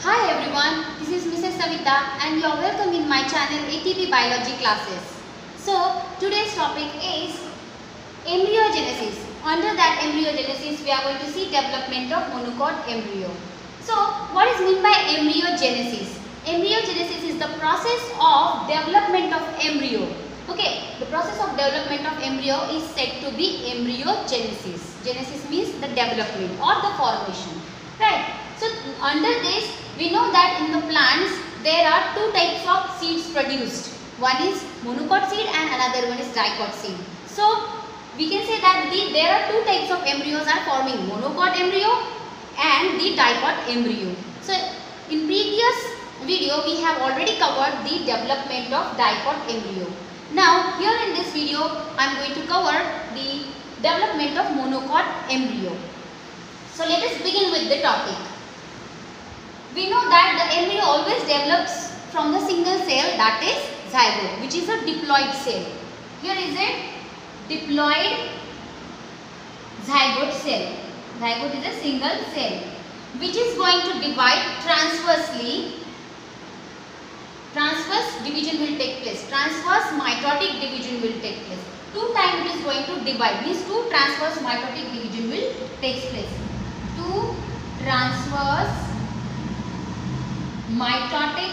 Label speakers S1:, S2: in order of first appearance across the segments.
S1: Hi everyone, this is Mrs. Savita and you are welcome in my channel ATP Biology classes. So today's topic is embryogenesis. Under that embryogenesis we are going to see development of monocot embryo. So what is meant by embryogenesis? Embryogenesis is the process of development of embryo. Okay, the process of development of embryo is said to be embryogenesis. Genesis means the development or the formation. Right. So under this we know that in the plants there are two types of seeds produced. One is monocot seed and another one is dicot seed. So we can say that there are two types of embryos are forming, monocot embryo and the dicot embryo. So in previous video we have already covered the development of dicot embryo. Now here in this video I am going to cover the development of monocot embryo. So let us begin with the topic. We know that the embryo always develops from the single cell, that is zygote, which is a diploid cell. Here is a diploid zygote cell. Zygote is a single cell which is going to divide transversely. Transverse division will take place. Transverse mitotic division will take place. Two times it is going to divide. These two transverse mitotic division will take place. Two transverse mitotic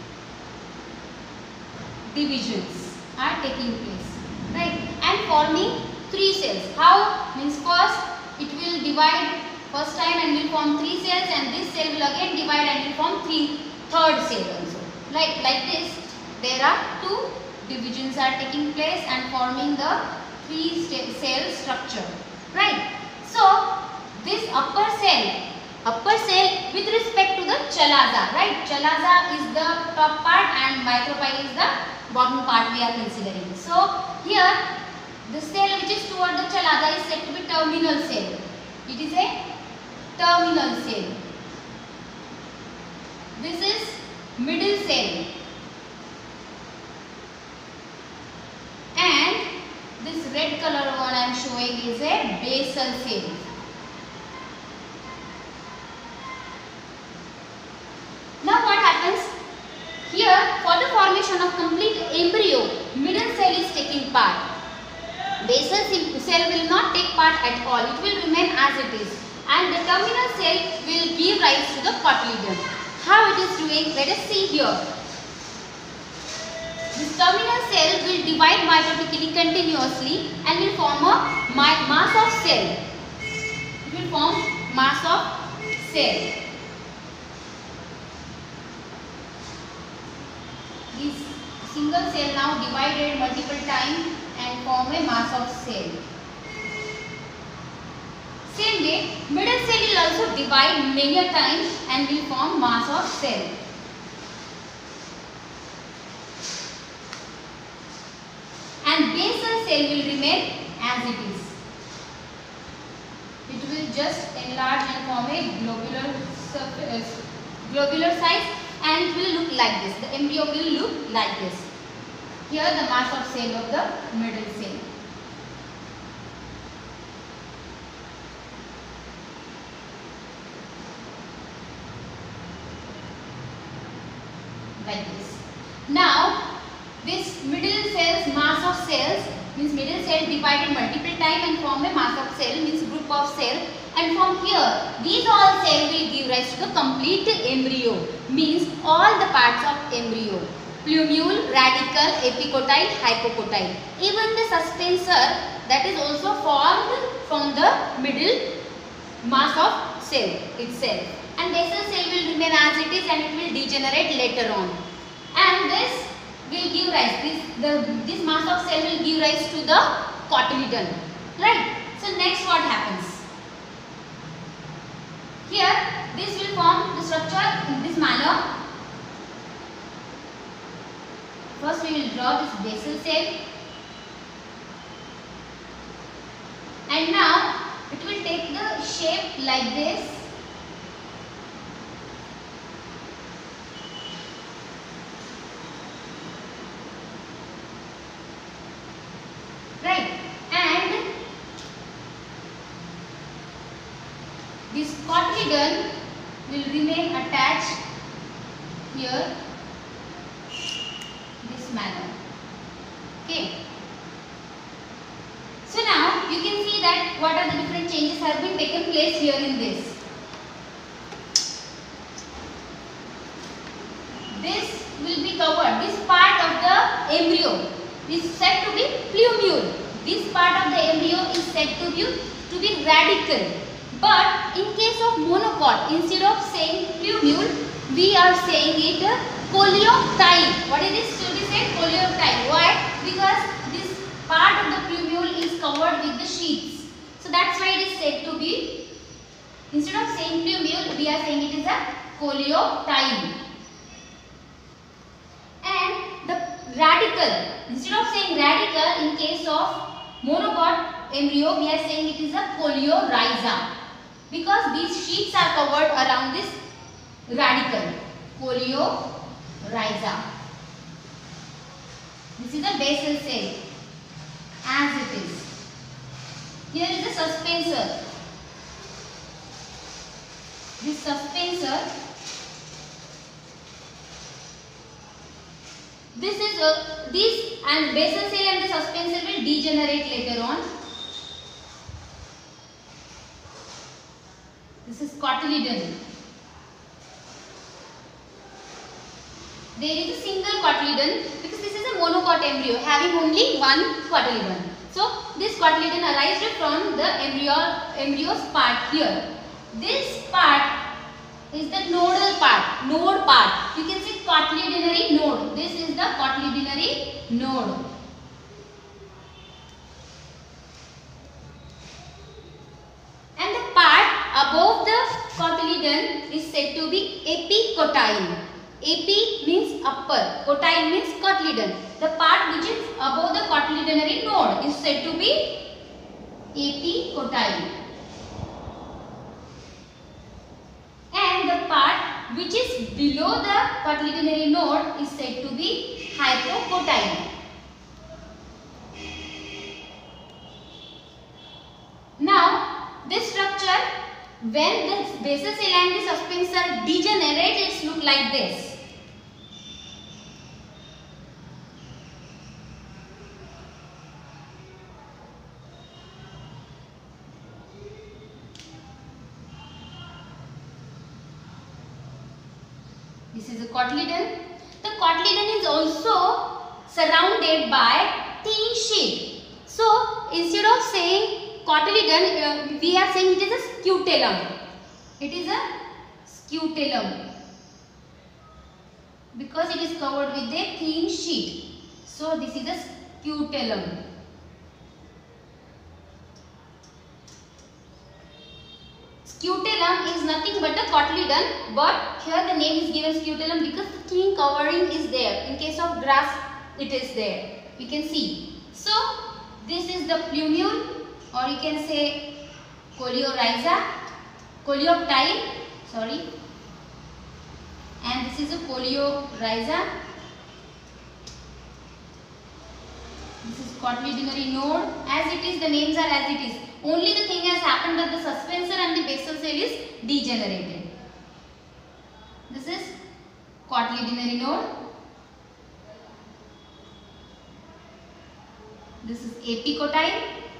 S1: divisions are taking place, right, and forming three cells. How? Means first it will divide first time and will form three cells, and this cell will again divide and will form third cell also. Like this, there are two divisions are taking place and forming the three cell structure, right. So this upper cell with respect to the chalaza, right? Chalaza is the top part and micropyle is the bottom part we are considering. So here the cell which is toward the chalaza is said to be terminal cell. It is a terminal cell. This is middle cell. And this red color one I am showing is a basal cell. Now what happens? Here for the formation of complete embryo, middle cell is taking part. Basal cell will not take part at all. It will remain as it is. And the terminal cell will give rise to the cotyledon. How it is doing? Let us see here. This terminal cell will divide mitotically continuously and will form a mass of cell. It will form mass of cell. This single cell now divided multiple times and form a mass of cell. Same way, middle cell will also divide many a times and will form mass of cell. And basal cell will remain as it is. It will just enlarge and form a globular size, and it will look like this. The embryo will look like this. Here the mass of cell of the middle cell. Like this. Now this middle cell's mass of cells means middle cell divided multiple times and form a mass of cell means group of cell, and from here these all cells will give rise to the complete embryo means all the parts of embryo: plumule, radicle, epicotyle, hypocotyle. Even the suspensor that is also formed from the middle mass of cell itself. And basal cell will remain as it is and it will degenerate later on. And this will give rise, this mass of cell will give rise to the cotyledon, right. So next what happens? Here this will form the structure in this manner. First we will draw this basal cell, and now it will take the shape like this. Right, and this cotyledon will remain attached here this manner. Okay. So now you can see that what are the different changes have been taken place here in this. This will be covered. This part of the embryo is said to be plumule. This part of the embryo is said to be radical. But in case of monocot, instead of saying plumule, we are saying it coleoptile. What is this? So we say coleoptile. Why? Because this part of the plumule is covered with the sheaths. So that's why it is said to be, instead of saying plumule, we are saying it is a coleoptile. And the radical, instead of saying radical in case of monocot embryo, we are saying it is a coleorhiza. Because these sheets are covered around this radical, coleorhiza. This is a basal cell as it is. Here is the suspensor. This suspensor, this and basal cell and the suspensor will degenerate later on. This is cotyledon. There is a single cotyledon because this is a monocot embryo having only one cotyledon. So this cotyledon arises from the embryo's part here. This part is the nodal part, node part. You can see cotyledonary node. This is the cotyledonary node. And the part above the cotyledon is said to be epicotyle. Epi means upper, cotyle means cotyledon. The part which is above the cotyledonary node is said to be epicotyle. And the part which is below the cotyledonary node is said to be hypocotyle. Now, this structure, when the basal cell and the suspensor degenerate, it looks like this. This is a cotyledon. The cotyledon is also surrounded by thin sheath. So, instead of saying cotyledon, we are saying it is a scutellum. It is a scutellum because it is covered with a thin sheet. So, this is a scutellum. Scutellum is nothing but a cotyledon, but here the name is given scutellum because the thin covering is there. In case of grass, it is there. We can see. So, this is the plumule, or you can say coleorhiza, coleoptile, sorry. And this is a coleorhiza. This is cotyledonary node. As it is, the names are as it is. Only the thing has happened that the suspensor and the basal cell is degenerated. This is cotyledonary node. This is epicotyle.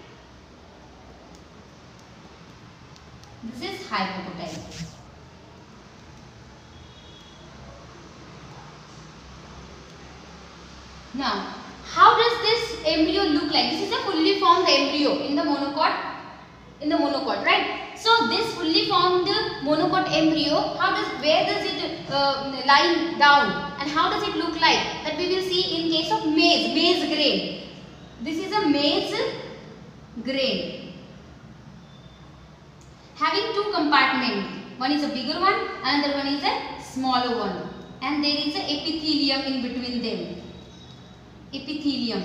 S1: This is hypocotyle. Now, how does this embryo look like? This is a fully formed embryo in the monocot, right? So, this fully formed monocot embryo, where does it lie down, and how does it look like? That we will see in case of maize grain. This is a maize grain having two compartments. One is a bigger one, another one is a smaller one, and there is a epithelium in between them. Epithelium.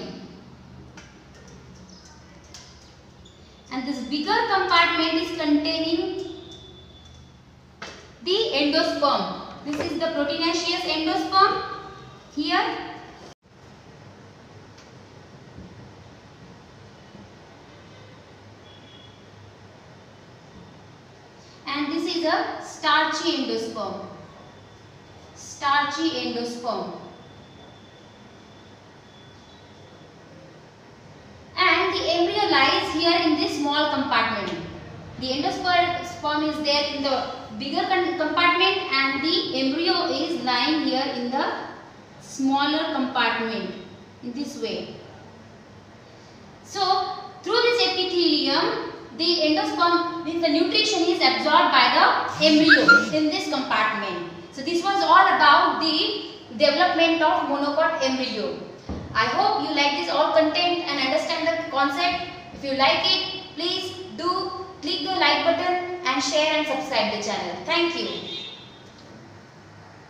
S1: And this bigger compartment is containing the endosperm. This is the proteinaceous endosperm here. And this is a starchy endosperm. Starchy archiendosperm. And the embryo lies here in this small compartment. The endosperm is there in the bigger compartment and the embryo is lying here in the smaller compartment in this way. So through this epithelium, the endosperm means the nutrition is absorbed by the embryo in this compartment. So this was all about the development of monocot embryo. I hope you like this all content and understand the concept. If you like it, please do click the like button and share and subscribe the channel. Thank you.